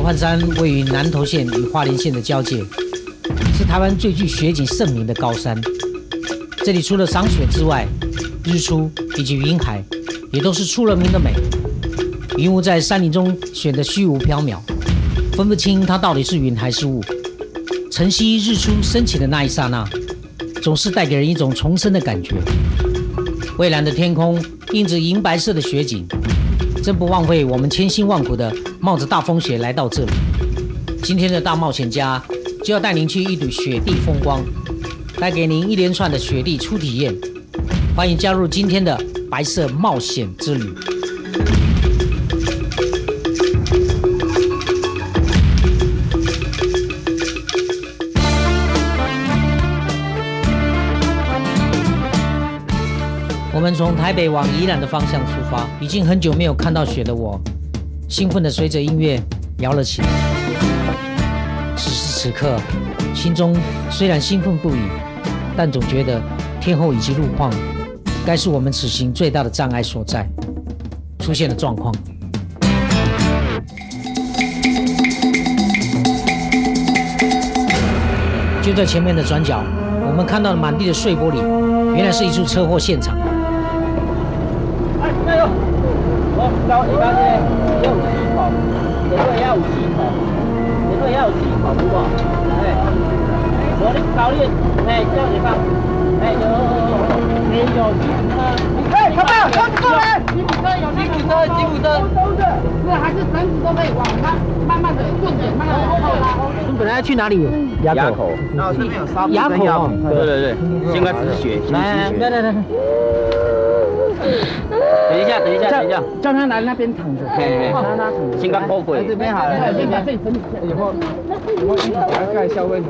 幻山位于南投县与花莲县的交界，是台湾最具雪景盛名的高山。这里除了赏雪之外，日出以及云海也都是出了名的美。云雾在山林中显得虚无缥缈，分不清它到底是云还是雾。晨曦日出升起的那一刹那，总是带给人一种重生的感觉。蔚蓝的天空映着银白色的雪景，真不枉费我们千辛万苦的冒着大风雪来到这里。今天的大冒险家就要带您去一睹雪地风光，带给您一连串的雪地初体验。欢迎加入今天的白色冒险之旅。我们从台北往宜兰的方向出发，已经很久没有看到雪的我，兴奋地随着音乐摇了起来。此时此刻，心中虽然兴奋不已，但总觉得天候以及路况该是我们此行最大的障碍所在。出现了状况。就在前面的转角，我们看到了满地的碎玻璃，原来是一处车祸现场。 加油！我高这要有气口，这个要有气口，这个要有气口，有无？我你高你，叫你放，有气车，看到，吉普车有吉普车，是还是绳子都可以往它慢慢的顺点，慢慢的往后拉。 你们本来要去哪里？ 垭口，然后这边有沙垭口， 对，先该止血， 来， 等一下， 叫他来那边躺着， 先该包鬼， 这边好了， 先把这里整理以后衣服还要盖校尉什么？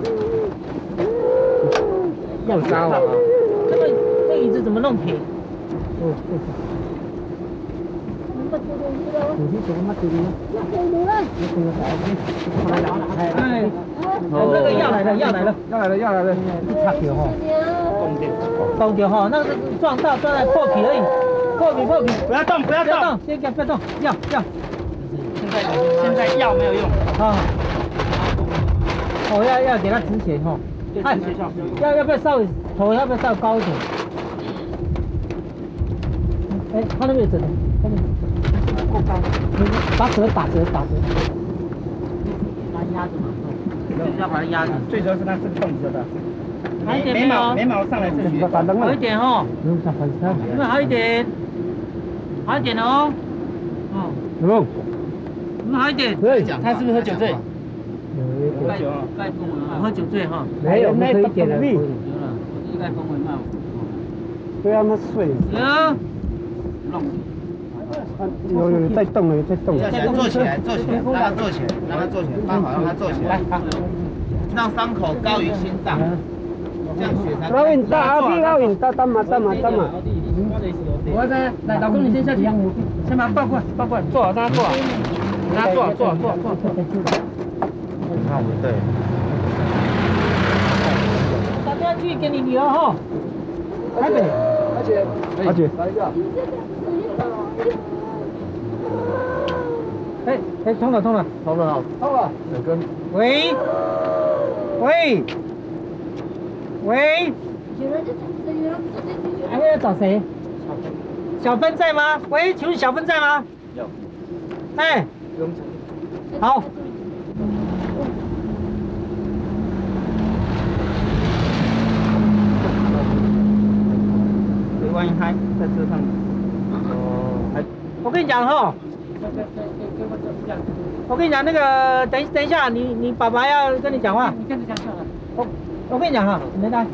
又脏了啊！ 这椅子怎么弄平？这个要来了，差点哈，动掉哈，那个撞到破皮而已，破皮，不要动，先不要动，要， 现在药没有用啊，要给他止血哈，要不要稍微头要不要稍微高一点？他那边有折的，后面够高，把折打折，把它压着嘛，就是要把它压着， 最主要是它这个动作的。 好一点眉毛上来这里， 好一点哦，有没有好一点？好一点哦，有没有好一点？ 他是不是喝酒醉？ 喝酒醉哈？ 没有，那一点了。 应该风为慢。 对啊，那水。有在动了， 坐起来，让他坐起来，放好，让他坐起来，让伤口高于心脏，这样血才。 老尹大，老尹大，等嘛。 我在来，老公你先下去，先把他抱过来，坐好，让他坐好，坐。 看不对。 打电话去给你女儿哈，台北。 阿姐，通了，整根。 喂，还要找谁？小芬在吗？喂，请问小芬在吗？ 有。 好。 万一他在车上， 我跟你讲哈，那个等一下，你爸爸要跟你讲话。你跟着讲算了。我跟你讲哈，没来。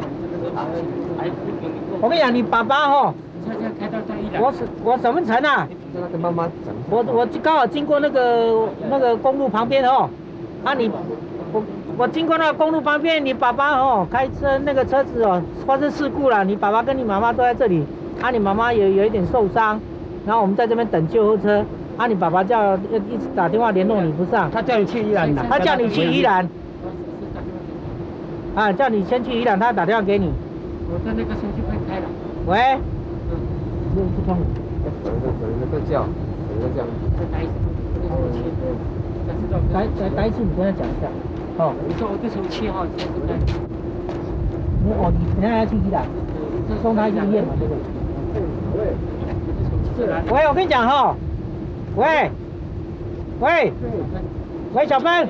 我跟你讲，你爸爸哈，我沈文成啊，我刚好经过那个公路旁边哦，我经过那个公路旁边，你爸爸哦开车那个车子哦发生事故了，你爸爸跟你妈妈都在这里，你妈妈有一点受伤，然后我们在这边等救护车，你爸爸一直打电话联络你不上， 他叫你去宜兰的， 他叫你去宜兰，叫你先去宜兰，他打电话给你。 我在那个手机快开了。 喂。 不通。有人在叫。 再打一次。 来一次，你跟他讲一下。哦， 你说我这从7号车对不对？ 你等下要去医院，送他去医院嘛，对不对？喂，我跟你讲哈，喂，小芬，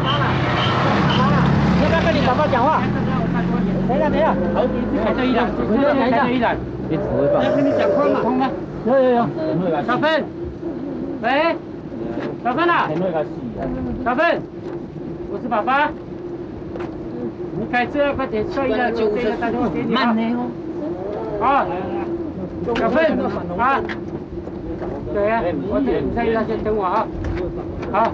你要不要跟你爸爸讲话？等一下， 好，开这一辆，开这一辆，别指挥吧。要跟你讲话嘛，通吗？ 有。 小芬，喂，小芬啊，小芬，我是爸爸。你开车快点，下一辆救护车打电话给你啊。慢点哦。好，小芬啊，对啊，我等下一辆先等我啊。好。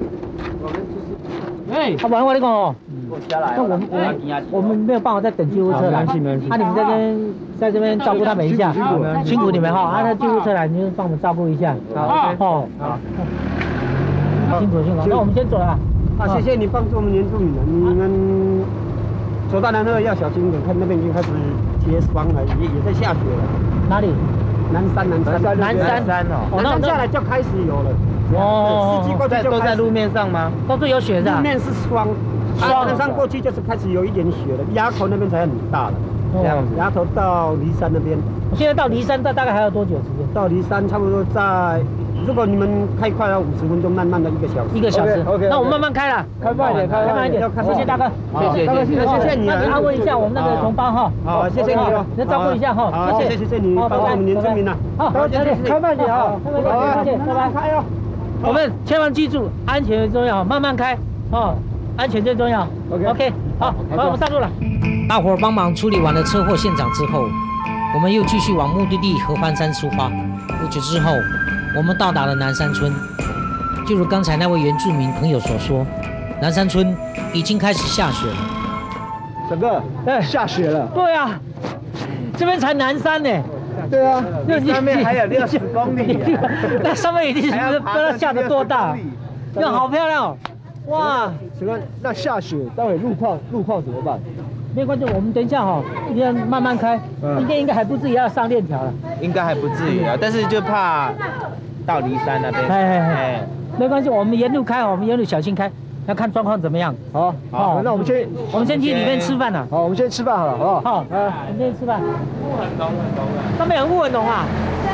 哎， 他晚我你讲哦。那我们没有办法再等救护车来，你们在这边照顾他们一下，辛苦你们哈。那救护车来，你就帮我们照顾一下。好，辛苦。那我们先走了。 谢谢你帮助我们原住民了。你们走到南河要小心一点，看那边已经开始结霜了，也在下雪了。 哪里？ 南山哦。南山下来就开始有了。 哦，司机过去都在路面上吗？ 都是有雪的。 路面是霜。山上过去就是开始有一点雪了，垭口那边才很大了。这样子，垭头到梨山那边。 现在到梨山大概还要多久时间？ 到梨山差不多在，如果你们开快要50分钟，慢慢的1个小时。 1个小时。OK。那我们慢慢开了，开慢一点。谢谢大哥。 谢谢你。 那你安慰一下我们那个同胞哈。 好，谢谢你哦。 你照顾一下哈。 好，谢谢你帮我们原住民了。 好，开慢点啊。好，谢谢，拜拜。开哦。我们千万记住，安全最重要，慢慢开哦。安全最重要。OK， 好，我们上路了。大伙儿帮忙处理完了车祸现场之后，我们又继续往目的地合欢山出发。不久之后，我们到达了南山村。就如刚才那位原住民朋友所说，南山村已经开始下雪了。 整个下雪了。 对啊，这边才南山呢。 对啊， 上面还有60公里。 那上面已经不知道下得多大，那好漂亮哦。哇！ 请问那下雪，待会路况怎么办？ 没关系，我们等一下哈，一定要慢慢开。今天应该还不至于要上链条了。 应该还不至于啊，但是就怕到梨山那边。 没关系，我们沿路开，我们沿路小心开，要看状况怎么样。 好，那我们先去里面吃饭了。 好，我们先吃饭好了，好不好？ 好，我们先吃饭。雾很浓。上面有雾很浓啊。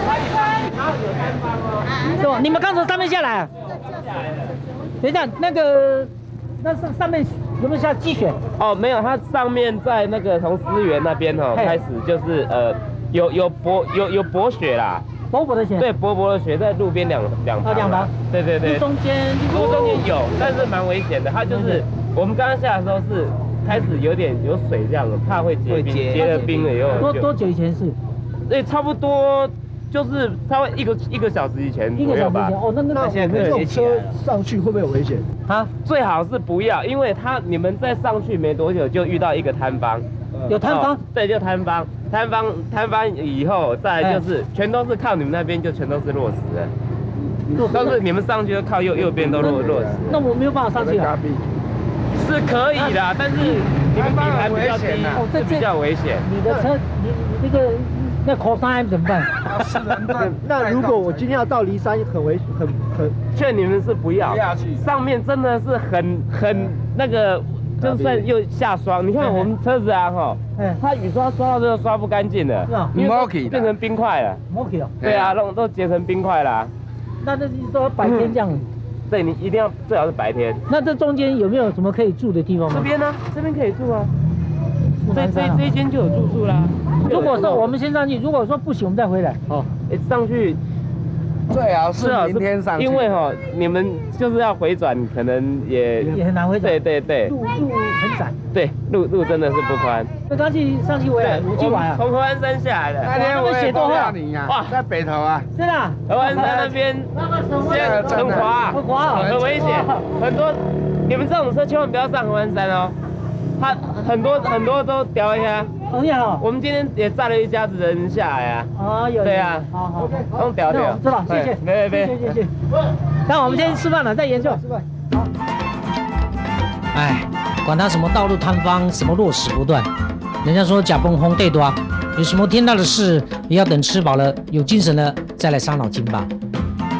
是吧？你们刚从上面下来。等一下，那上面有没有下积雪？ 哦，没有，它上面在那个从思源那边哦开始就是有薄雪啦， 薄的雪。对， 薄的雪在路边两旁。对。路中间有，但是蛮危险的。它就是我们刚刚下的时候是开始有水这样，怕会结冰，结了冰了以后。 多久以前是？ 对，差不多。就是稍微一个小时以前左右吧。 哦，那现在这种车上去会不会有危险？ 啊，最好是不要，因为你们再上去没多久就遇到一个塌方。 有塌方？ 对，就塌方。塌方以后再来就是全都是靠你们那边就全都是落石了。都是你们上去就靠右边都落石。 那我没有办法上去啊。 是可以的，但是你们底盘比较低，这比较危险。 你的车，你那个。那考山怎么办？ 那如果我今天要到梨山，很劝你们是不要去。上面真的是很那个，就算又下霜，你看我们车子啊哈，它雨刷刷到最后刷不干净的，因为变成冰块了。对啊，都结成冰块啦。 那就是说白天这样。 对，你一定要最好是白天。 那这中间有没有什么可以住的地方吗？ 这边呢，这边可以住啊。这一间就有住宿啦。 如果说我们先上去，如果说不行，我们再回来。 哦，上去最好是明天上去， 因为你们就是要回转，可能也很难回转。 对。 路很窄。 对，路真的是不宽。 那刚上去回来，我去玩啊。 从合欢山下来的。 那天我也碰到你呀。哇，在北头啊。 真的。 合欢山那边很滑，很危险，很多。你们这种车千万不要上合欢山哦。他很多都掉一下。我们今天也载了一家子人下来啊。哦，有。对啊。好，都掉。 知道，谢谢。谢。那我们先吃饭了，再研究。吃饭。好。哎，管他什么道路塌方，什么落石不断，人家说假崩轰对多，有什么天大的事，也要等吃饱了，有精神了再来伤脑筋吧。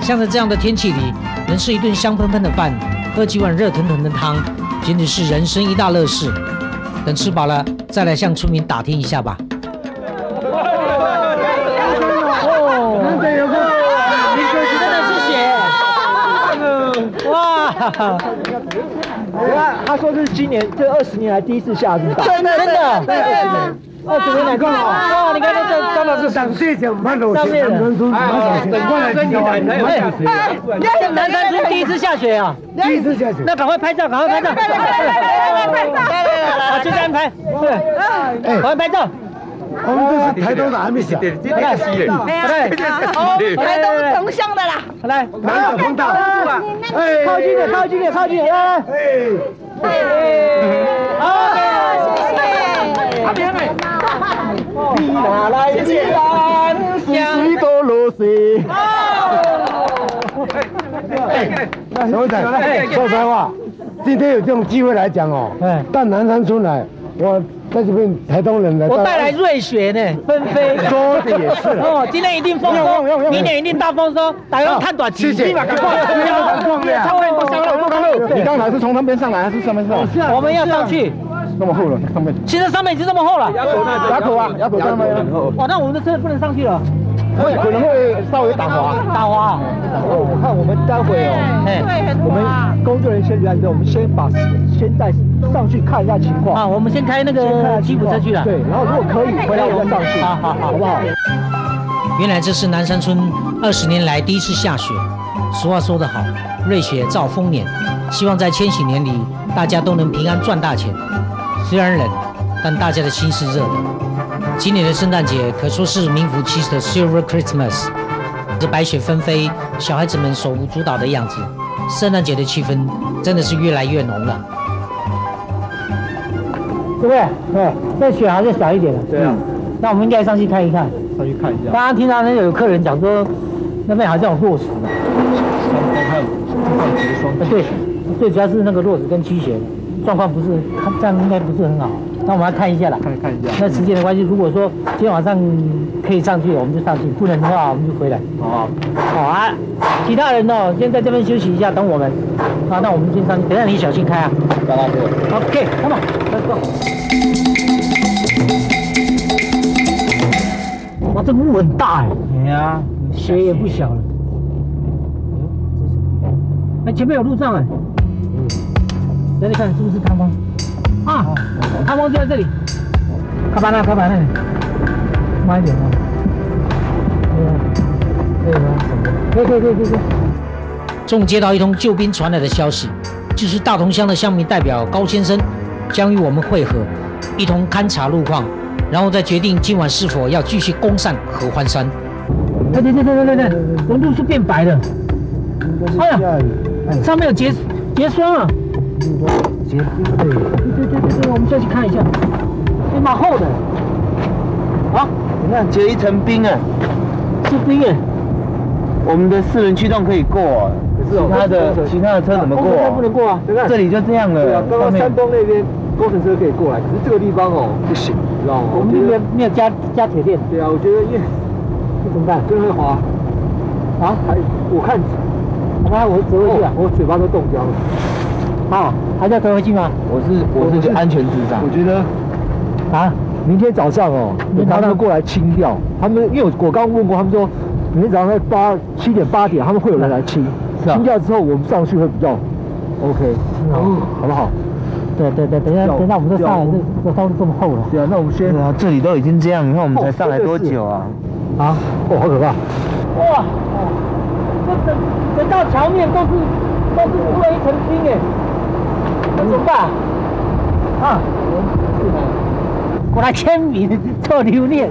像在这样的天气里，能吃一顿香喷喷的饭，喝几碗热腾腾的汤，简直是人生一大乐事。等吃饱了，再来向村民打听一下吧。 他说这是今年这20年来第一次下这么大， 真的，20年来看哦，你看这刚好是上面的， 南山村第一次下雪啊， 第一次下雪， 那赶快拍照，赶快拍照，好，就这样拍，对，赶快拍照。 我们这是台东的还没下， 台东同乡的啦， 来， 哪有碰到？ 靠近点，来， 谢谢。 你哪来的蓝，水都落水。小伟仔，说实话，今天有这种机会来讲哦，到南山村来，我在这边台东人来， 我带来瑞雪呢，纷飞。 说的也是哦，今年一定丰收，明年一定大丰收，大家看短期。 谢谢。你刚才是从那边上来还是上面上？ 我们要上去。 那么厚了，上面。 其实上面已经这么厚了。 垭口这么厚。 哇，那我们的车不能上去了。 可能会稍微打滑。 我看我们待会哦，我们工作人员先来之后，我们先带上去看一下情况啊。我们先开那个吉普车去了。 对，然后如果可以，回来我再上去。 好， 好不好？ 原来这是南山村20年来第一次下雪。俗话说得好，瑞雪兆丰年。希望在千禧年里，大家都能平安赚大钱。虽然冷，但大家的心是热的。今年的圣诞节可说是名副其实的 Silver Christmas。这白雪纷飞，小孩子们手舞足蹈的样子，圣诞节的气氛真的是越来越浓了。对不对？对，这雪还是小一点的。 对啊。 那我们应该上去看一看。 上去看一下。 刚刚听到那有客人讲说，那边好像有落石。 还有结霜。 对，最主要是那个落石跟积雪状况不是，这样应该不是很好。那我们要看一下啦， 看一下。 那时间的关系，如果说今天晚上可以上去，我们就上去；不能的话，我们就回来。好啊。其他人哦，先在这边休息一下，等我们。好，那我们先上去。等下你小心开啊。 好了，对。 OK，come on，let's go。哇，这雾很大哎。 对啊， 雪也不小了。哎，前面有路障哎。等你看是不是汤方？啊，汤方就在这里。开板那里。慢一点啊。可以。终于接到一通救兵传来的消息，就是大同乡的乡民代表高先生将与我们会合，一同勘察路况，然后再决定今晚是否要继续攻上合欢山。对，温度是变白的。哎呀，上面有结霜啊！对，我们下去看一下，也蛮厚的。啊， 你看结一层冰啊， 是冰耶。 我们的4轮驱动可以过，其他的车怎么过？ 不能过啊，对不对？ 这里就这样了。 对啊，刚刚山东那边工程车可以过来，可是这个地方哦不行，知道吗？ 我们这边没有加铁链。 对啊，我觉得这怎么办？真会滑啊！我看，我折回去啊，我嘴巴都冻僵了。 好，还在折回去吗？ 我是安全至上。 我觉得啊，明天早上哦，他们过来清掉。他们因为我刚问过，他们说明天早上在7点8点，他们会有人来清。清掉之后，我们上去会比较 OK， 好不好？ 对，等下我们就上来，这都这么厚了。 对啊，那我们先。 对啊，这里都已经这样，你看我们才上来多久啊？ 啊， 好可怕！ 哇，这整道桥面都是铺了一层冰哎，那怎么办？啊，过来签名做留念。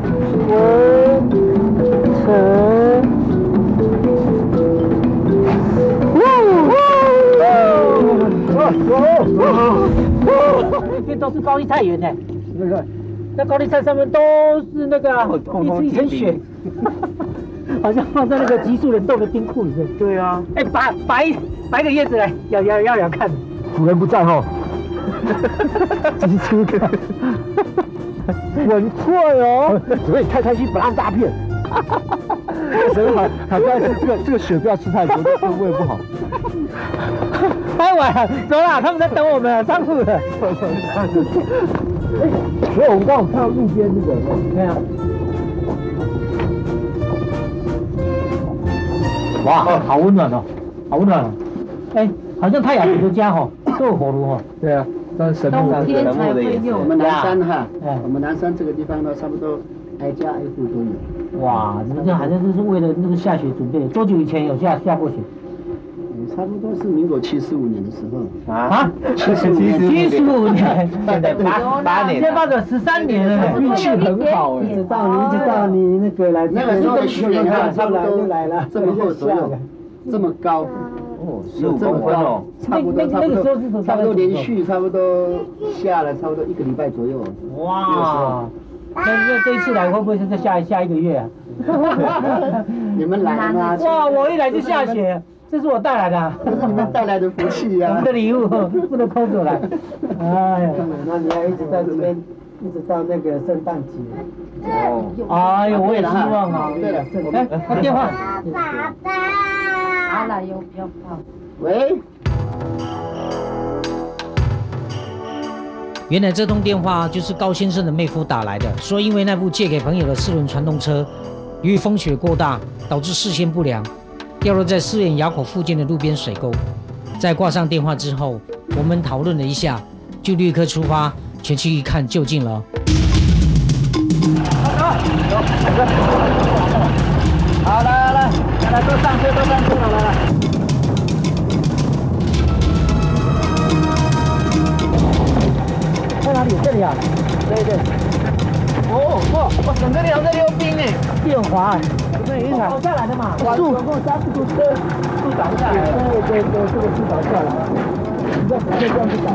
这边都是高丽菜园呢，那高丽菜上面都是那个一层雪，好像放在那个急速冷冻的冰库里面。 对啊， 哎，拔一个叶子来，咬看。 主人不在哈，急出看，很脆哦，所以太开心，把它大片。 人好不要吃这个血不要吃太多，对胃不好。 太晚了，走了，他们在等我们，上路了。 所以我们刚好看到路边那个， 对啊。哇，好温暖哦，好温暖哦。哎，好像泰雅族的家哈，都有火炉哈。 对啊，但是神木冬天才会用。 我们南山哈，我们南山这个地方呢，差不多挨家挨户都有。 哇，你们这好像就是为了那个下雪准备，多久以前有下过雪？ 差不多是民国75年的时候啊，75年， 现在8年， 现在到了13年了， 运气很好哎， 一直到你那个来，那个时候的雪哈，差不多来了，这么厚左右，这么高， 哦，15公分哦， 差不多连续差不多下了差不多1个礼拜左右。 哇，那这一次来会不会是在下一个月啊？ 你们来吗？ 哇，我一来就下雪。这是我带来的， 这是你们带来的福气呀！ 我们的礼物不能空手来。哎呀， 那你还一直在这边，一直到那个圣诞节。 哦。 哎呦，我也希望啊。 对了， 哎，他电话。 爸爸。好了，有不要跑。 喂。 原来这通电话就是高先生的妹夫打来的，说因为那部借给朋友的4轮传动车，由于风雪过大，导致视线不良。掉落在思源垭口附近的路边水沟。在挂上电话之后，我们讨论了一下，就立刻出发前去一看究竟了。 好，来，都上车了，来。 在哪里？这里啊？ 对。哇，整个梁在溜冰哎， 电滑。 跑下来的嘛， 树加速度车， 树倒下来了。 对，这个树倒下来。你再这样子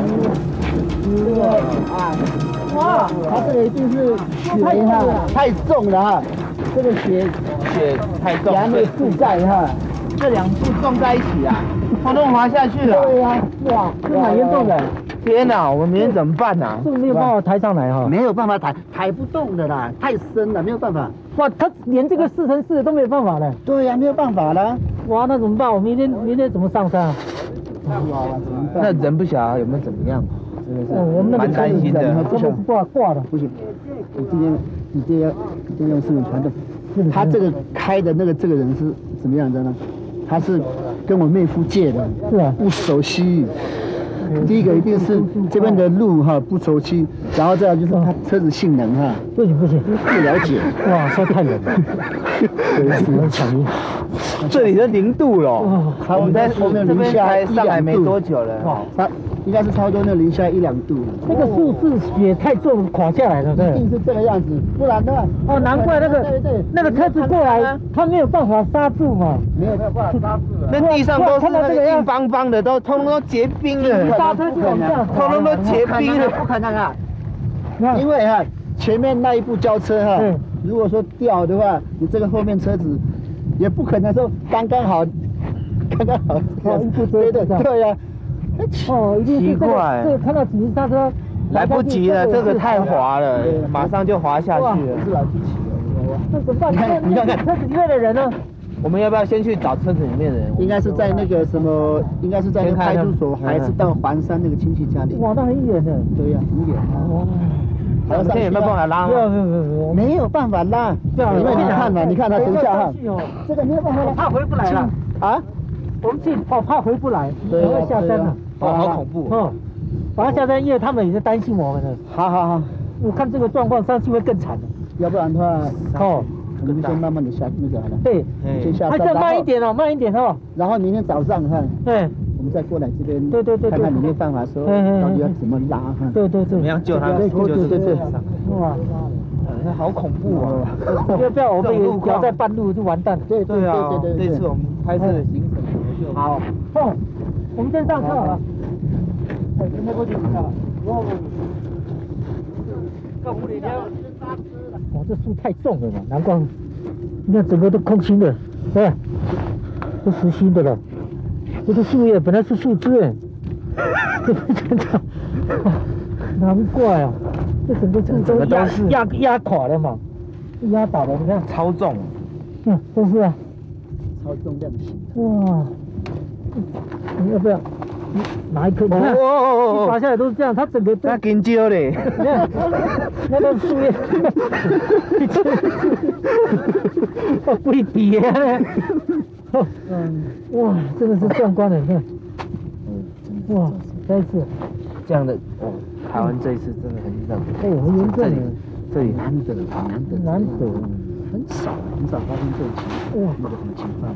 倒，哇，它这个一定是雪哈，太重了哈，这个雪太重， 还没覆盖哈， 这2树撞在一起啊，通通滑下去了。 对呀，哇，这蛮严重的。 天哪，我们明天怎么办啊？ 这个没有办法抬上来哈， 没有办法抬不动的啦，太深了，没有办法。 哇，他连这个4×4都没有办法了。 对呀，没有办法了。 哇，那怎么办？我明天怎么上山啊？ 那人不晓得有没有怎么样，真的是我们那个蛮担心的。 不是挂的， 不行，你这样用4轮传动。他这个开的这个人是怎么样的呢？他是跟我妹夫借的， 是啊， 不熟悉。第一个一定是这边的路哈不熟悉，然后再来就是它车子性能哈， 不行， 不了解。 哇，说太冷了，很强硬。 这里是0度了， 我们在这边才上来没多久了， 哇，它应该是差不多零下1-2度。 那个树是雪太重垮下来了，对。 一定是这个样子，不然的话。 哦，难怪那个车子过来，它没有办法刹住嘛。 没有办法刹住。 那地上都是那个硬邦邦的，通通都结冰了。 刹车就往下， 通通都结冰了， 不可能啊！因为哈，前面那一部轿车哈，如果说掉的话，你这个后面车子也不可能说刚刚好。对呀。 哦，一定是这个看到紧急刹车， 来不及了，这个太滑了，马上就滑下去了。 是来不及了。 那怎么办？你看车子里面的人呢？ 我们要不要先去找车子里面的人？ 应该是在那个什么，应该是在那个派出所，还是到环山那个亲戚家里？ 哇，那很远的。 对呀，很远。哇， 我们现在有没有办法拉吗？ 没有办法拉，因为你看他等一下哈，这个没有办法拉， 怕回不来了啊？ 我们去怕回不来， 对， 要下山了。 哦，好恐怖。 把他下山，因为他们也是担心我们的。 好， 我看这个状况上去会更惨的。 要不然的话，我们先慢慢的下那个好了。 对， 先下山。 还是慢一点哦。 然后明天早上哈，我们再过来这边，对，看看有没有办法说到底要怎么拉哈。 对， 怎么样救他？ 对。 哇， 那好恐怖啊！ 不要我们也掉在半路就完蛋了。 对啊， 这次我们拍摄的行程就好。我们先上车好了。现在过去了。哇，这树太重了嘛，难怪，你看整个都空心的，对，都实心的了。这个树叶本来是树枝哎，真的，难怪啊，这整个都压垮了嘛，压倒了，你看。 超重。 都是啊， 超重量型。 哇，你要不要？拿一颗？你看，一拔下来都是这样，它整个那金蕉嘞， 那个树叶，不一比啊！哇，真的是壮观的，你看，哇，再一次这样的哦，台湾这一次真的很热， 很严重， 这里难得， 难得， 很少发生这种情况，哇，那个什么情况？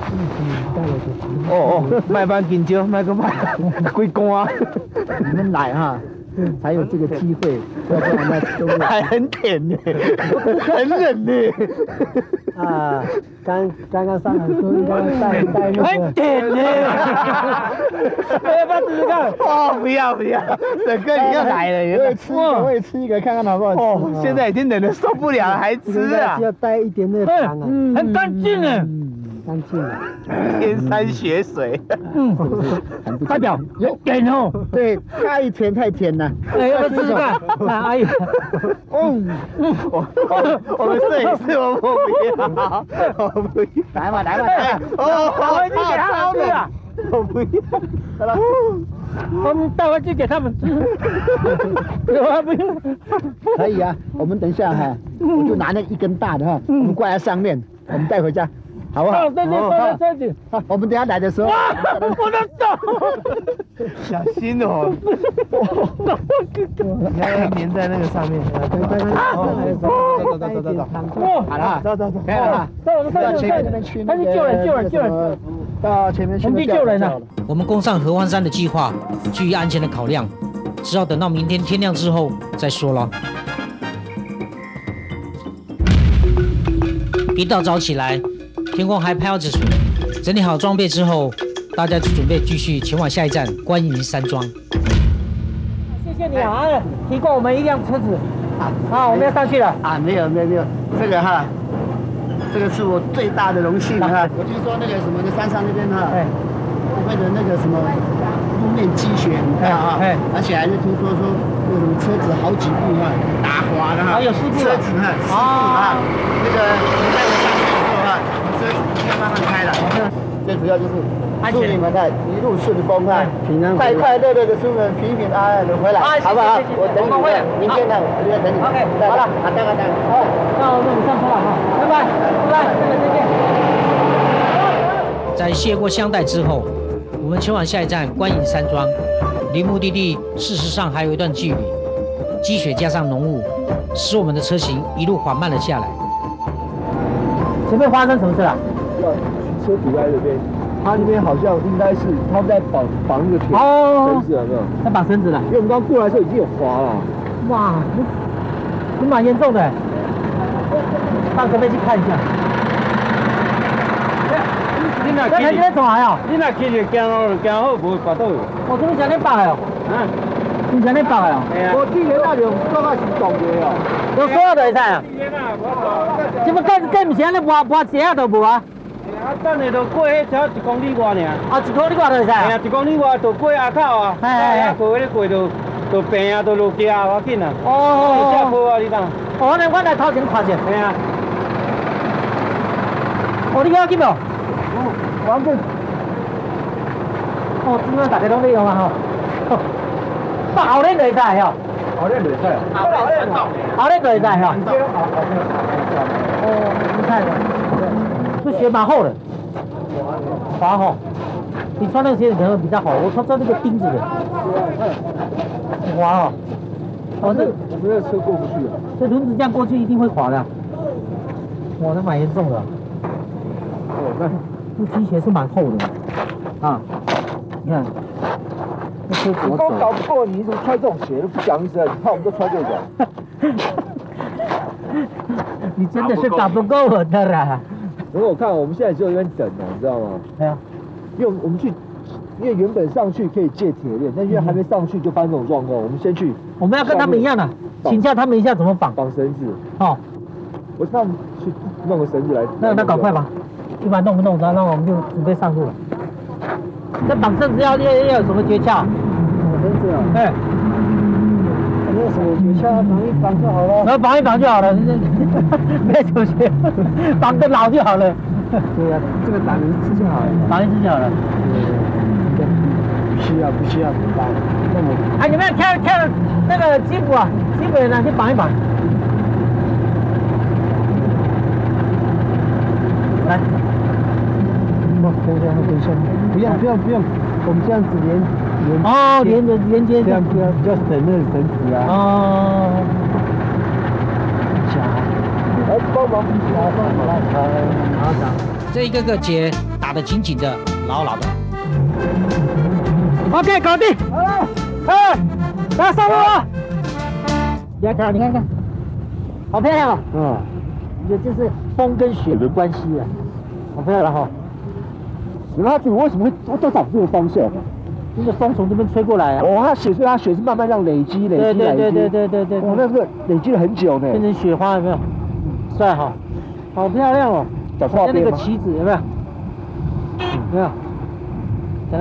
卖班金蕉，卖个卖，归公啊！你们来哈，才有这个机会，要不然那都还很甜呢，很冷呢。啊，刚刚上来说应该带那个。很甜呢。要不要试试看？哦，不要，整个你要来了，我也吃一个看看好不好吃。哦，现在已经冷得受不了了，还吃啊？要带一点那个糖啊， 很干净哎。 干净的，天山雪水， 代表有甜哦， 对，太甜太甜了。 哎，要不要试试看？哎呀， 我们摄影师我不要，我不要，来嘛， 我已经给他们吃了， 我不要， 我们带回去给他们吃，有啊不用？ 可以啊，我们等一下哈，我就拿那一根大的哈，我们挂在上面，我们带回家。好不好？ 再见。 我们等下来的时候， 哇，我的手， 小心哦！你看粘在那个上面。走。好了，走，可以了。到前面那边去， 他去救人。 到前面去。 我们去救人了。我们攻上合欢山的计划，基于安全的考量，只好等到明天天亮之后再说了。一大早起来。天空还飘着水，整理好装备之后，大家就准备继续前往下一站观音山庄。谢谢你啊，提供我们一辆车子。好，我们要上去了。 啊，没有，这个哈，这个是我最大的荣幸哈。我听说那个什么，山上那边哈，为了那个什么路面积雪，你看啊，而且还是听说那个什么车子好几部哈打滑了哈， 有事故， 车子哈，事故啊，那个你在我上去的时候哈。慢慢开了，最主要就是祝你们的一路顺风啊，快快乐乐的出门，平平安安的回来，好不好？我等你们，明天呢，我就在等你。OK， 好了，好，待会。好， 那我们上车了哈，拜拜，再见。在谢过香袋之后，我们前往下一站观音山庄，离目的地事实上还有一段距离，积雪加上浓雾，使我们的车行一路缓慢了下来。前面发生什么事了？ 车堵在这边，他那边好像应该是他们在绑那个绳子，有没有？ 在绑绳子了。 因为我们刚过来的时候已经有滑了。 哇，你蛮严重的。上车边去看一下。你那从哪呀？ 你那去就行好，无滑倒。 我怎么想你绑的哦？啊？你想你绑的哦？ 我今年那种说话是懂的哦。 有所有的会使啊？怎么更唔是安尼挖斜啊都无啊？ 啊，等下就过迄条1公里外尔。 啊，1公里外就会使啊 ？1公里外就过下口啊。过迄过就平啊，就落街啊，要紧啊。 哦。 下坡啊，你当。 哦，那我来头前看下。 系啊。 哦，你要紧无？ 完整。 哦，真大家拢利用啊吼。后日就会使吼。 后日就会使。 后日就会使吼。哦，你看。这雪蛮厚的，滑哈，你穿那个鞋子可能比较好，我穿那个钉子的，滑哦。哦，这我们的车过不去啊。 这轮子这样过去一定会滑的。哇，那蛮严重的。 哦，那这积雪是蛮厚的啊。你看，这车怎么走？ 我搞不过你，怎么穿这种鞋都不讲意思啊？你看我们都穿这种。 你真的是搞不过我的啦。 因为我看我们现在只有一边等哦，你知道吗？ 对啊， 因为我们去，因为原本上去可以借铁链，但因为还没上去就发生这种状况，我们先去。 我们要跟他们一样的，请教他们一下怎么绑绳子。 哦， 我让他们去弄个绳子来。 那赶快吧，去把它弄，然后我们就准备上路了。这绑绳子要有什么诀窍？ 绳子啊？ 哎， 什么？有枪绑一绑就好了。 然后绑一绑就好了，没出去，绑个牢就好了。 对呀，这个绑一次就好了。 绑一次就好了。 不需要绑那么。 哎，你们跳那个基础啊，基本呢去绑一绑。来。 等一下，不用，我们这样子连接，这样比较省那个绳子啊。 哦。 来帮忙拉长。 这一个个结打得紧紧的，牢牢的。OK， 搞定。好了，来上路了。你看，好漂亮哦。 嗯， 这就是风跟雪的关系啊，好漂亮哈。 它这个为什么会都长这个方向？ 那个风从这边吹过来啊。 哦，它雪是慢慢让累积。 对。 哦，那个累积了很久呢。 变成雪花有没有？帅哈，好漂亮哦。像那个旗子有没有？没有。等。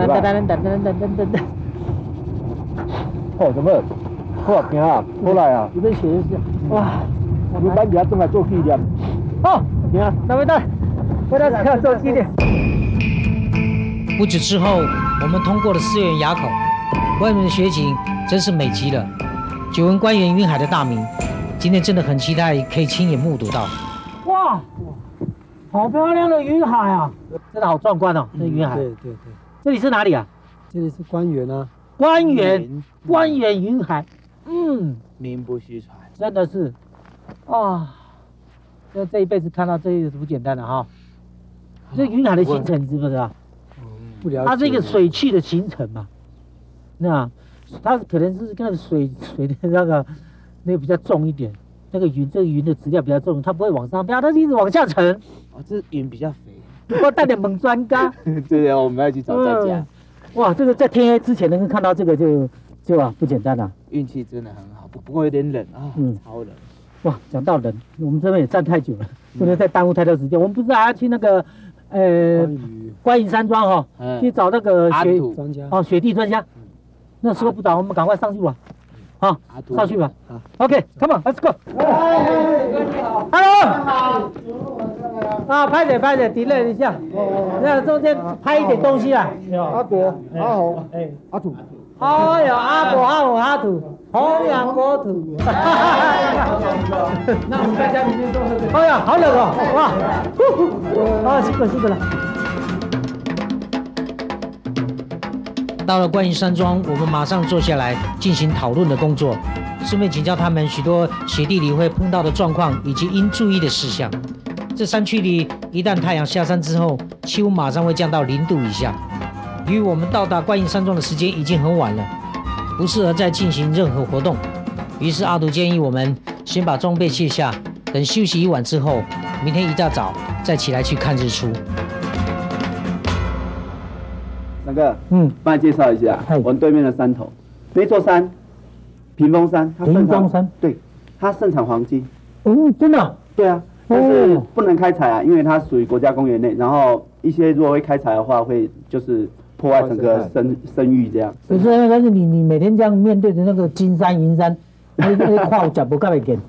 哦，怎么？好行啊，过来啊！ 这边写的是哇， 我们班底下正来做纪念。 哦，行，那味道要做纪念。不止之后，我们通过了思源垭口，外面的雪景真是美极了。久闻关原云海的大名，今天真的很期待可以亲眼目睹到。哇，好漂亮的云海啊！真的好壮观哦，这云海。 对。 这里是哪里啊？ 这里是关原啊。 关原云海， 名不虚传， 真的是，啊，这一辈子看到这个不简单的哈。这云海的形成你知不知道？ 不了解。 它是一个水汽的形成嘛，那它可能是跟那个水的那个比较重一点，这个云的质量比较重，它不会往上飘，它是一直往下沉。 哦，这云比较肥。 我带点猛专家。 对啊，我们要去找专家。 哇，这个在天黑之前能够看到这个就不简单了。 运气真的很好，不过有点冷啊，超冷。 哇，讲到冷，我们这边也站太久了，不能再耽误太多时间。我们不是还要去那个观音山庄哈，去找那个雪地专家。那时候不找，我们赶快上去吧。好，上去吧。OK，come on，let's go。Hello。啊，拍点 delay 一下，那中间拍一点东西啊。 阿伯、阿红、阿土。 哎呦，阿伯、阿红、阿土，弘扬国土。那我们大家里面都是。哎呀，好冷哦！哇，辛苦了。到了观音山庄，我们马上坐下来进行讨论的工作，顺便请教他们许多雪地里会碰到的状况以及应注意的事项。这山区里，一旦太阳下山之后，气温马上会降到0度以下。由于我们到达观音山庄的时间已经很晚了，不适合再进行任何活动，于是阿土建议我们先把装备卸下，等休息一晚之后，明天一大早再起来去看日出。 三哥，帮你介绍一下，我们对面的山头，那座山，屏风山， 屏风山， 对，它盛产黄金。 真的？ 对啊。但是不能开采啊，因为它属于国家公园内，然后一些如果会开采的话，会就是破坏整个声誉这样。 不是，但是你每天这样面对着那个金山银山，那跨脚不盖给。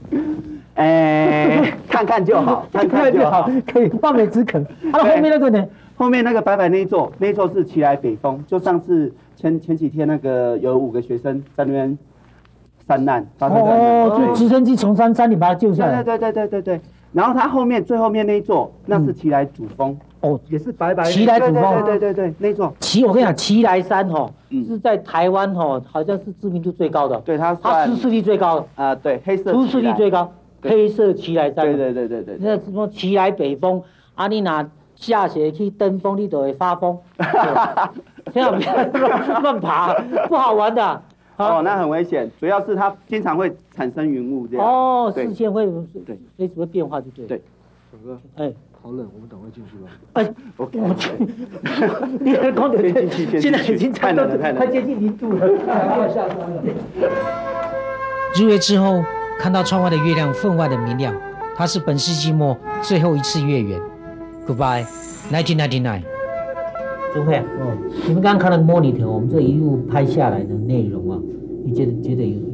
看看就好，看看就好， 可以望梅止渴。它的后面那个呢？ 后面那个白那一座是奇来北峰，就上次前几天那个有5个学生在那边山难发生山难， 就直升机从山里把它救下来。 对。然后它最后面那一座，那是奇来主峰，也是白奇来主峰， 对，那座。 我跟你讲，奇来山是在台湾好像是知名度最高的， 对，它出事率最高的对，黑色出事率最高，黑色奇来山， 对。 那什么奇来北峰，你拿下雪去登峰，你就会发疯，千万不要乱爬，不好玩的。 那很危险，主要是它经常会产生云雾这样。 视线会随时会变化，就对。 对， 小哥，好冷，我们赶快进去吧。 我去，你的光点现在已经太冷了，快接近0度了，要下山了。入夜之后，看到窗外的月亮分外的明亮，它是本世纪末最后一次月圆。Goodbye, 1999。钟慧，你们刚刚看了 monitor， 我们这一路拍下来的内容啊，你觉得有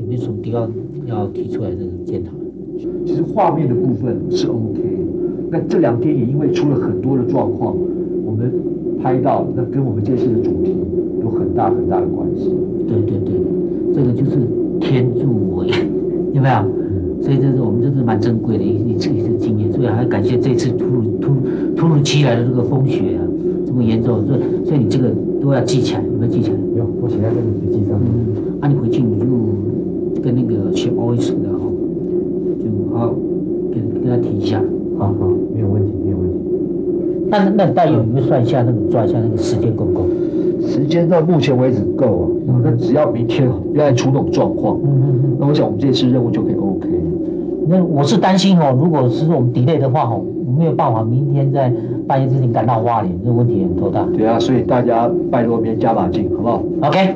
没有什么地方要提出来这个检讨？ 其实画面的部分是 OK， 那这2天也因为出了很多的状况，我们拍到那跟我们这次的主题有很大很大的关系。 对，这个就是天助我也，有没有？所以这是我们就是蛮珍贵的一次经验，所以还要感谢这次突如其来的这个风雪啊，这么严重，所以你这个都要记起来，有没有记起来？ 有，我写在这个笔记上。 你回去你就跟那个学 OS 的哈，就好跟他提一下。 好，没有问题。 那你大约有没有算一下抓一下那个时间够不够？ 时间到目前为止够啊，那只要明天不要再出那种状况，那我想我们这次任务就可以 OK。 那我是担心哦，如果是我们 delay 的话我没有办法明天在半夜之前赶到花莲，这个问题很头大。 对啊，所以大家拜托明天加把劲，好不好 ？OK。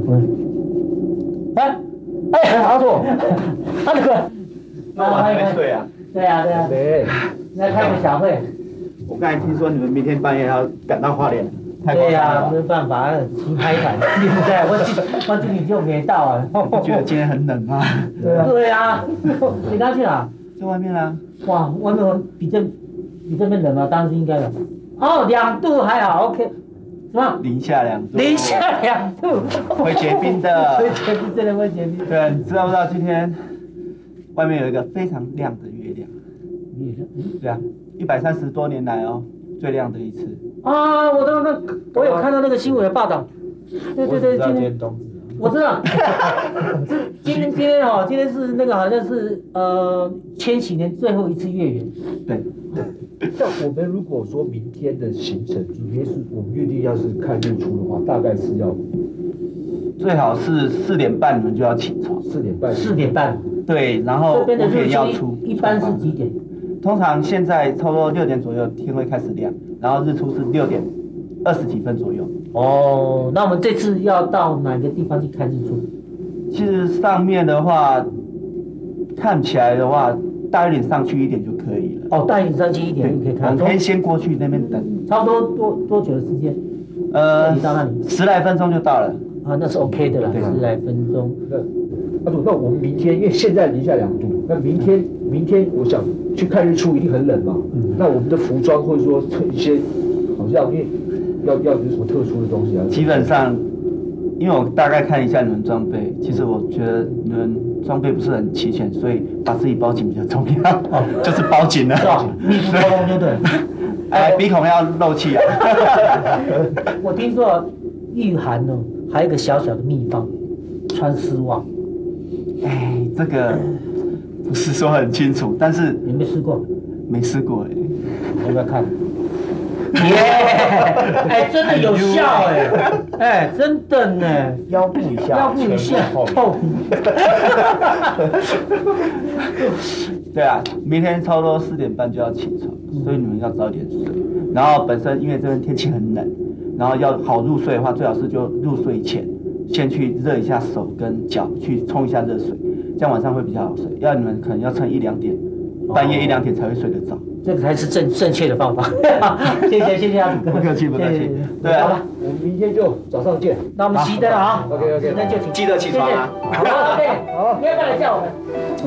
阿祖，那个， 那我还没睡啊。 对啊。来开个小会。 我刚才听说你们明天半夜要赶到花莲。 对呀，没办法，棋拍板，对不对？我今天就没到啊。 不觉得今天很冷吗？ 对啊。你刚去哪？ 在外面啊。 哇，外面比这边冷吗？当然是应该的。哦，2度还好 ，OK。什么？ 零下2度。 零下2度。 会结冰的。 会结冰，真的会结冰。 对，你知道不知道今天外面有一个非常亮的月亮？对啊，130多年来最亮的一次。 啊，我有看到那个新闻的报道。对，今天冬至。我知道。今天是那个好像是千禧年最后一次月圆。 对。 像我们如果说明天的行程，明天是我们预定要是看日出的话，大概是要最好是4点半你们就要起床。 4点半。 对，然后5点要出。 一般是几点？ 通常现在差不多6点左右天会开始亮，然后日出是6点20几分左右。 哦，那我们这次要到哪个地方去看日出？ 其实上面的话，看起来的话，大一点上去一点就可以了。 大一点上去一点就可以看。 我们可以先过去那边等。 差不多多久的时间？你到那里 10来分钟就到了。 那是 OK 的啦，10来分钟。 那我们明天因为现在零下2度，那明天我想去看日出一定很冷嘛。那我们的服装或者说一些好像因为要有什么特殊的东西啊？ 基本上，因为我大概看一下你们装备，其实我觉得你们装备不是很齐全，所以把自己包紧比较重要。就是包紧了。 密不透风就对。 鼻孔要漏气啊。 我听说御寒呢，还有一个小小的秘方，穿丝袜。 这个不是说很清楚，但是你没试过？ 没试过要不要看？真的有效真的呢。 腰部以下， 透。 对啊，明天差不多4点半就要起床，所以你们要早点睡。然后本身因为这边天气很冷，然后要好入睡的话，最好是就入睡前先去热一下手跟脚，去冲一下热水，这样晚上会比较好睡。要你们可能要趁1、2点，半夜1、2点才会睡得着。 这个才是正确的方法。谢谢阿祖哥， 不客气。对好了，我们明天就早上见。 那我们熄灯了啊。 OK， 那就请记得起床啊。 好，OK，好，你要不要来叫我们？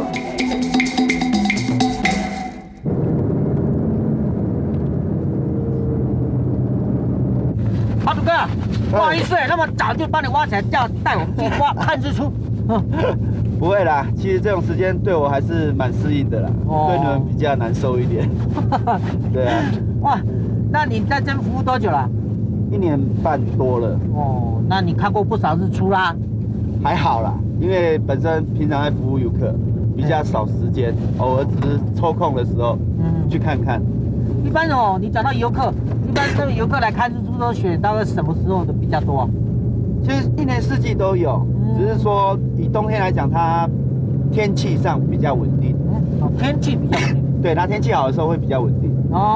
阿祖哥，不好意思，那么早就帮你挖起来，带我们去看日出。 不会啦，其实这种时间对我还是蛮适应的啦，对你们比较难受一点。对啊。 哇，那你在这边服务多久了 ？1年半多了。 那你看过不少日出啦？ 还好啦，因为本身平常在服务游客，比较少时间，偶尔只是抽空的时候去看看。 一般你讲到游客，一般那个游客来看日出都选大概什么时候的比较多啊？ 其实1年4季都有。只是说，以冬天来讲，它天气上比较稳定。 天气比较稳定。 对，它天气好的时候会比较稳定。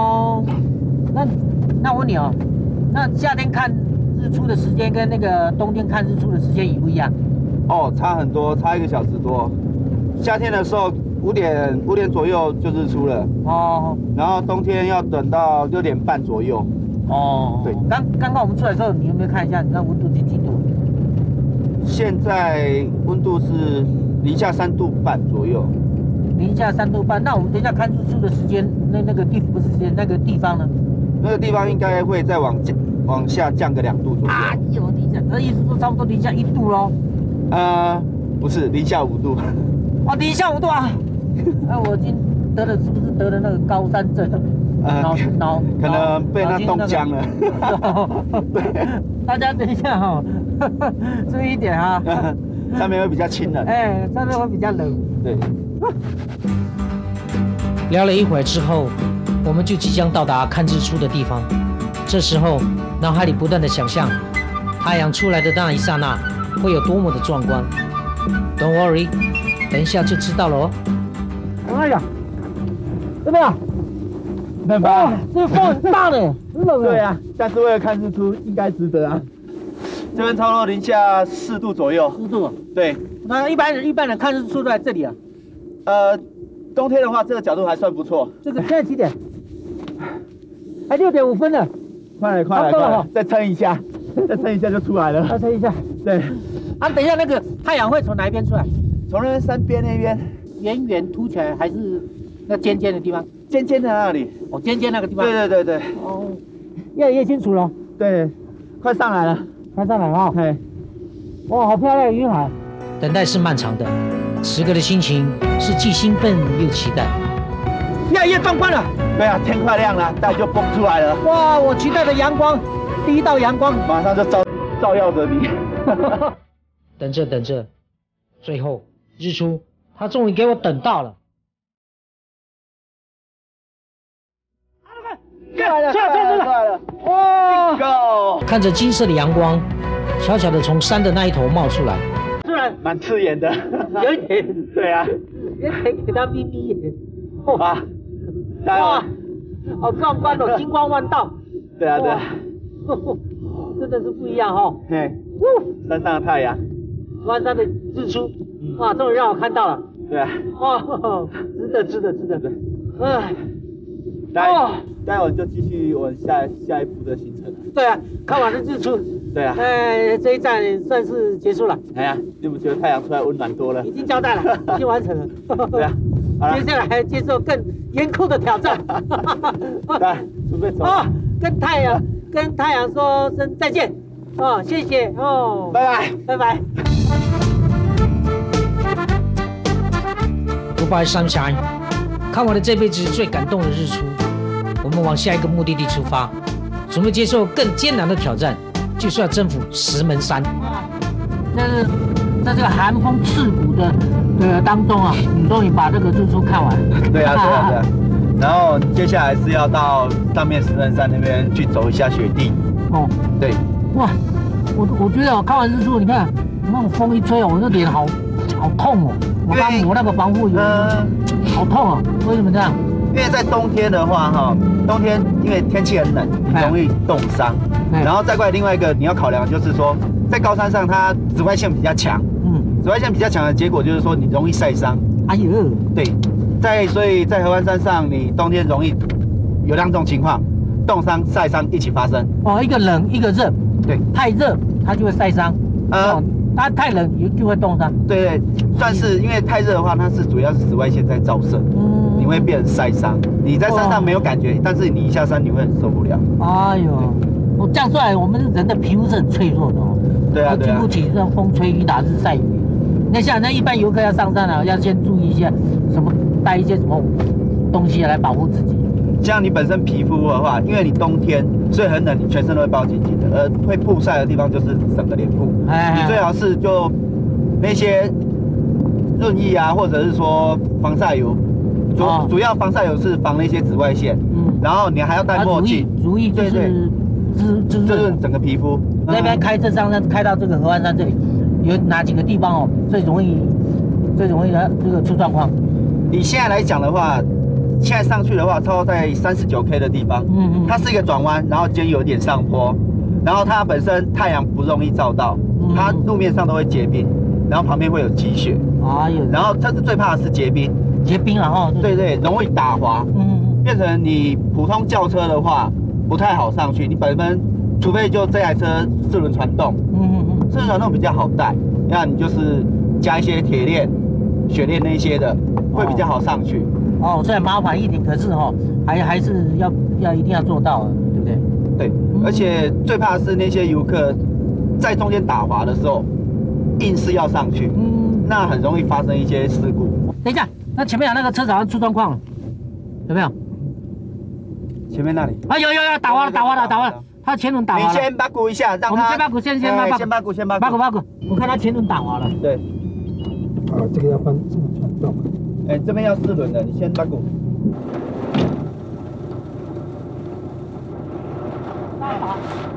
那我问你那夏天看日出的时间跟那个冬天看日出的时间一不一样？ 差很多，差1个小时多。夏天的时候5点左右就日出了。然后冬天要等到6点半左右。 对。刚刚我们出来的时候，你有没有看一下？你那温度是几度？ 现在温度是零下3度半左右。 零下3度半，那我们等一下看日出的时间，那个地不是时间，那个地方呢？ 那个地方应该会再往下降个2度左右。 哎呦，零下，那意思说差不多零下1度喽？ 不是零下5度。 哦，零下5度啊！那我今得了是不是得了那个高山症？ 可能被那冻僵了。 对，大家等一下哈，注意一点哈。 上面会比较清冷。 哎，上面会比较冷。 对。 聊了一会儿之后，我们就即将到达看日出的地方。这时候，脑海里不断的想象，太阳出来的那一刹那会有多么的壮观。Don't worry， 等一下就知道了哦。哎呀，怎么样？ 很棒， 这风很大呢，很冷。 对啊，但是为了看日出，应该值得啊。这边差不多零下4度左右。 4度。 对。 那一般人看日出都在这里啊。 冬天的话，这个角度还算不错。 这个现在几点？还6点5分呢。 快了，再撑一下，再撑一下就出来了。 再撑一下。 对。 啊，等一下，那个太阳会从哪一边出来？ 从那边山边那边。 圆圆凸起来，还是那尖尖的地方？ 尖尖的那里。 哦，尖尖那个地方。 对。 哦，越来越清楚了。 对，快上来了。 快上来了啊！ 对。 哇，好漂亮的云海。等待是漫长的，此刻的心情是既兴奋又期待。越来越壮观了。 对啊，天快亮了，太阳就蹦出来了。 哇，我期待的阳光，第一道阳光马上就照耀着你。 等着，最后日出，他终于给我等到了。出来了！哇！看着金色的阳光，悄悄的从山的那一头冒出来。虽然蛮刺眼的， 有一点。 对啊， 有点给他眯眯眼。 哇！ 哇！好壮观哦，金光万道。 对啊。 真的是不一样哈。 嘿。山上的太阳， 湾山的日出，哇，终于让我看到了。 对啊。 哇，值得。哎。 待会就继续我下一步的行程了。 对啊，看完了日出。 对啊。 这一站算是结束了。 哎呀，你不觉得太阳出来温暖多了？ 已经交代了，已经完成了。 对啊。 接下来接受更严酷的挑战。 来，准备走。 啊，跟太阳说声再见。哦，谢谢哦。拜拜。Goodbye sunshine。看完了这辈子最感动的日出，我们往下一个目的地出发，准备接受更艰难的挑战，就是要征服石门山。在这个寒风刺骨的当中啊，你终于把这个日出看完。 对啊。然后接下来是要到上面石门山那边去走一下雪地。哦，对。 哇，我觉得我看完日出，你看那种风一吹，我的脸好痛哦。我刚抹那个防护油，好痛哦。为什么这样？ 因为在冬天的话，冬天因为天气很冷，你容易冻伤。然后再过来另外一个你要考量就是说，在高山上它紫外线比较强。紫外线比较强的结果就是说你容易晒伤。 哎呦。 对，所以在合欢山上，你冬天容易有2种情况，冻伤、晒伤一起发生。 哦，一个冷，一个热。对，太热它就会晒伤。它太冷就会冻伤。对， 算是因为太热的话，它是主要是紫外线在照射，你会变成晒伤。你在山上没有感觉，但是你一下山你会很受不了。 哎呦，我这样说来，我们人的皮肤是很脆弱的哦。 对啊。 经不起这种风吹雨打日晒雨。那像那一般游客要上山啊，要先注意一下什么，带一些什么东西来保护自己。 像你本身皮肤的话，因为你冬天所以很冷，你全身都会包紧紧的，而会曝晒的地方就是整个脸部。你最好是就那些润液啊，或者是说防晒油，主要防晒油是防那些紫外线。然后你还要戴墨镜。 如意就是滋润整个皮肤。 那边开车上山开到这个合欢山这里，有哪几个地方最容易这个出状况？ 你现在来讲的话。现在上去的话，差不多在39K 的地方，它是一个转弯，然后间有点上坡，然后它本身太阳不容易照到，它路面上都会结冰，然后旁边会有积雪，然后这是最怕的是结冰， 然后对，容易打滑，变成你普通轿车的话不太好上去，你本身除非就这台车4轮传动， 生存传动比较好带，那你就是加一些铁链、雪链那些的，会比较好上去。 哦，虽然麻烦一点，可是还是要一定要做到，对不对？ 对，而且最怕的是那些游客在中间打滑的时候，硬是要上去，那很容易发生一些事故。 等一下，那前面有那个车好像出状况了，有没有？ 前面那里啊，有，打滑了，他前轮打滑了。 你先把鼓一下，让他。 我们先把鼓，先把鼓。我看他前轮打滑了。 对。 啊，这个要翻这么传动。 哎，这边要4轮的，你先把鼓。打滑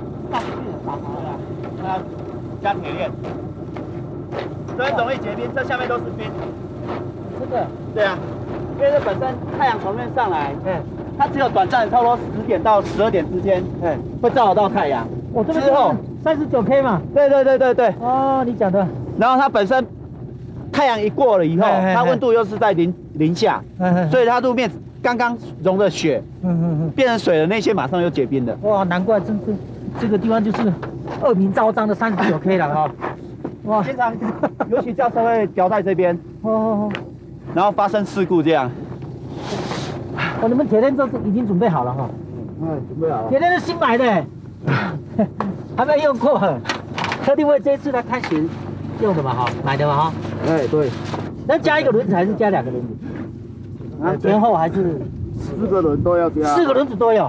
了，加铁链，这边容易结冰，这下面都是冰。 这个？ 对啊，因为这本身太阳从那边上来，它只有短暂差不多10点到12点之间，会照得到太阳。 我这边之后39K 嘛。 对。 哦，你讲的。 然后它本身太阳一过了以后，它温度又是在零下，所以它路面刚刚融的雪，变成水了，那些马上又结冰了。 哇，难怪这个地方就是恶名昭彰的39K 了哈。 哇，经常尤其教授会掉在这边，然后发生事故这样。 你们铁链都已经准备好了哈。 准备好了。 铁链是新买的，还没用过，特地为这一次来开学用的嘛哈，买的嘛哈。 哎，对。 那加一个轮子还是加2个轮子？前后还是 4个轮都要加。 4个轮子都有。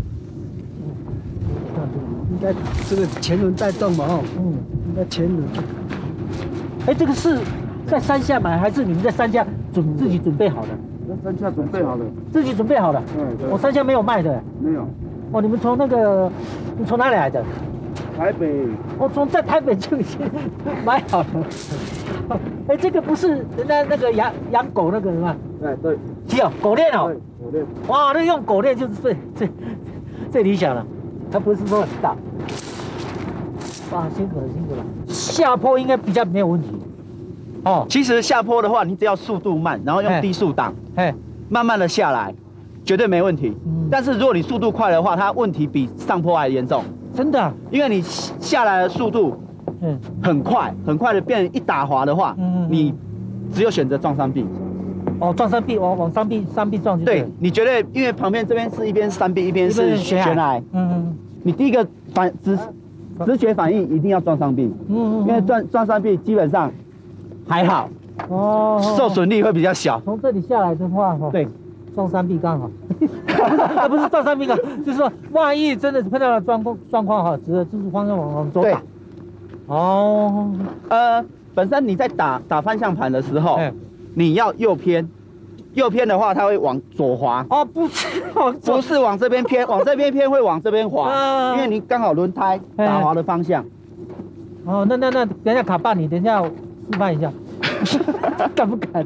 应该这个前轮带动嘛，应该前轮。 哎，这个是在山下买，还是你们在山下自己准备好的？ 在山下准备好的。 自己准备好的。 对。 我山下没有卖的。 没有。 哦，你们从你从哪里来的？ 台北。 我从在台北就已经买好了。哎，这个不是人家那个养狗那个人吗？ 对。 是哦，狗链哦。 狗链。 哇，那用狗链就是最理想了，它不是说很大。哇，辛苦了。下坡应该比较没有问题。 哦，其实下坡的话，你只要速度慢，然后用低速档，慢慢的下来，绝对没问题。但是如果你速度快的话，它问题比上坡还严重。 真的？ 因为你下来的速度，很快的变一打滑的话，你只有选择撞山壁。 哦，撞山壁，往山壁撞就对。 对，你绝对，因为旁边这边是一边山壁，一边是悬崖。你第一个直觉反应一定要撞山壁。因为撞山壁基本上还好。哦。受损率会比较小。 从这里下来的话，对，撞山壁刚好。不是撞山壁刚好，就是说万一真的是碰到了状况哈，就是方向往左打。哦。 本身你在打方向盘的时候，你要右偏的话，它会往左滑。 哦，不是往这边偏，往这边偏会往这边滑，因为你刚好轮胎打滑的方向。 哦，那等一下卡爸，你等一下示范一下，敢不敢？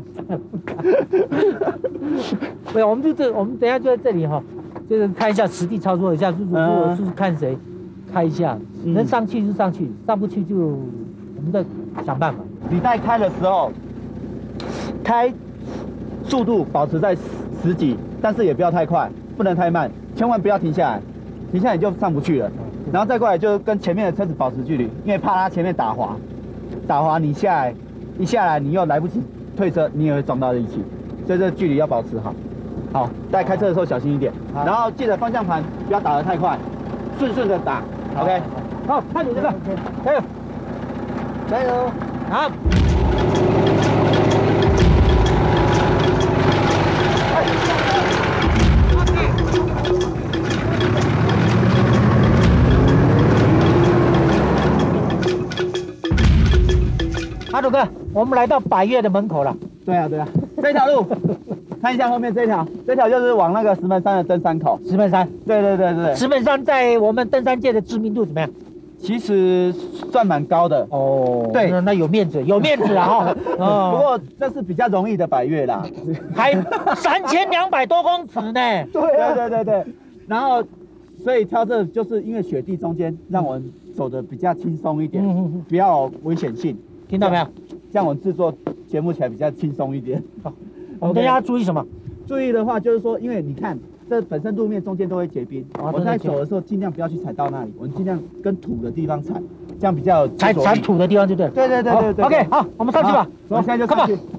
没有，我们等一下就在这里哈，就是看一下实地操作一下，就是看谁开一下，能上去就上去，上不去就我们再想办法。 你在开的时候，开速度保持在10几，但是也不要太快，不能太慢，千万不要停下来，停下来你就上不去了。然后再过来就跟前面的车子保持距离，因为怕它前面打滑你一下来你又来不及退车，你也会撞到一起，所以这距离要保持好。好，在开车的时候小心一点，然后记得方向盘不要打得太快，顺的打。OK， 好，看你这个，加油，加油，好。阿祖哥，我们来到百岳的门口了。 对啊，这条路，看一下后面这条就是往那个石门山的登山口。 石门山， 对。石门山在我们登山界的知名度怎么样？ 其实算蛮高的哦。对， 那有面子啊哈。 不过这是比较容易的百岳啦， 还3200多公尺呢。 对。然后，所以挑这就是因为雪地中间，让我们走得比较轻松一点，不要有危险性。 听到没有？ 这样我们制作节目起来比较轻松一点。 好，我们等一下要注意什么？ 注意的话就是说，因为你看这本身路面中间都会结冰，我在走的时候尽量不要去踩到那里，我们尽量跟土的地方踩， 这样比较有踩土的地方，对不对？ 对对对对对。 OK， 好，我们上去吧。 我们现在就上去。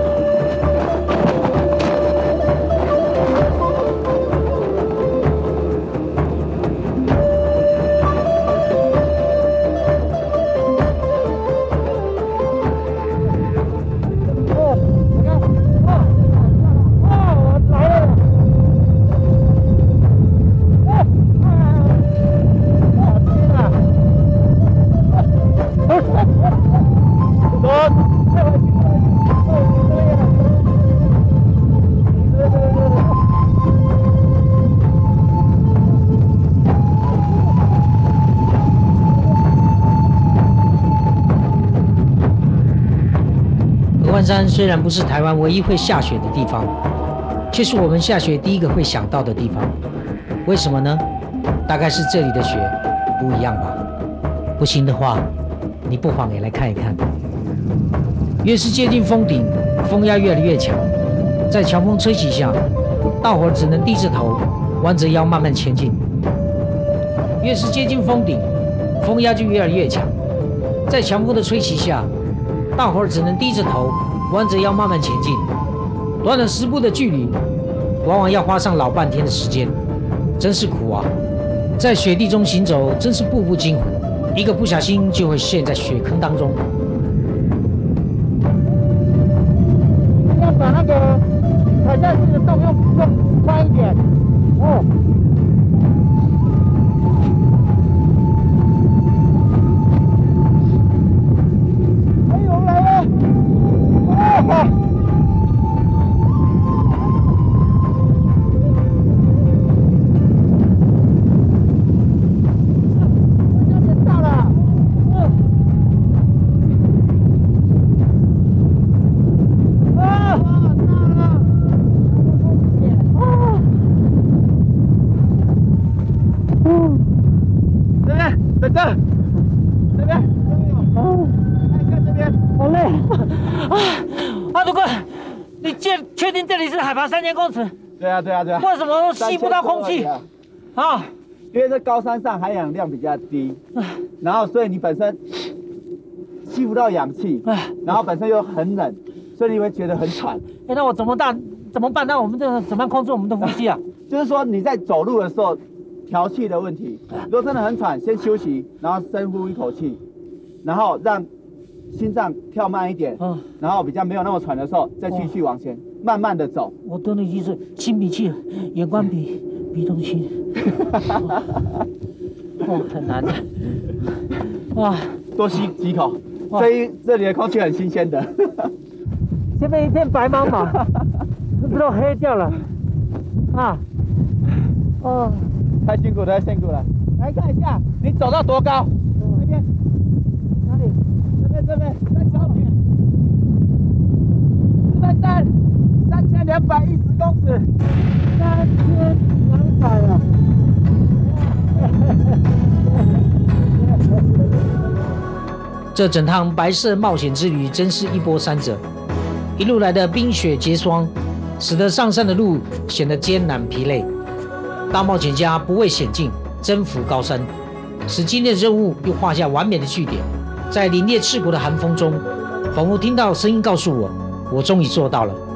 合欢山虽然不是台湾唯一会下雪的地方，却是我们下雪第一个会想到的地方。为什么呢？大概是这里的雪不一样吧。不行的话，你不妨也来看一看。越是接近峰顶，风压越来越强，在强风吹袭下，大伙只能低着头，弯着腰慢慢前进。越是接近峰顶，风压就越来越强，在强风的吹袭下，大伙儿只能低着头，弯着腰慢慢前进。短短10步的距离，往往要花上老半天的时间，真是苦啊！在雪地中行走，真是步步惊魂，一个不小心就会陷在雪坑当中。 要把那个踩下去的洞用宽一点。哦。哎呦，来了！哇！到了。等等，这边，看一下这边，好累啊，主管，你确定这里是海拔3000公尺？ 对啊， 为什么吸不到空气？啊， 因为这高山上含氧量比较低，然后所以你本身吸不到氧气，然后本身又很冷，所以你会觉得很喘。 那我怎么办？那我们这怎么样控制我们的呼吸啊？ 就是说你在走路的时候。调气的问题，如果真的很喘，先休息，然后深呼一口气，然后让心脏跳慢一点，然后比较没有那么喘的时候，再继续往前，慢慢的走。 我都已经是心比气，眼观鼻，鼻动心，很难的，哇！ 多吸几口，这里的空气很新鲜的。 前面一片白茫茫，不都黑掉了，啊，哦。 太辛苦了，来看一下，你走到多高？那边，哪里？这边，在脚点。3210公尺。3200啊！ 这整趟白色冒险之旅真是一波三折，一路来的冰雪结霜，使得上山的路显得艰难疲累。大冒险家不畏险境，征服高山，使今天的任务又画下完美的句点。在凛冽刺骨的寒风中，仿佛听到声音告诉我，我终于做到了。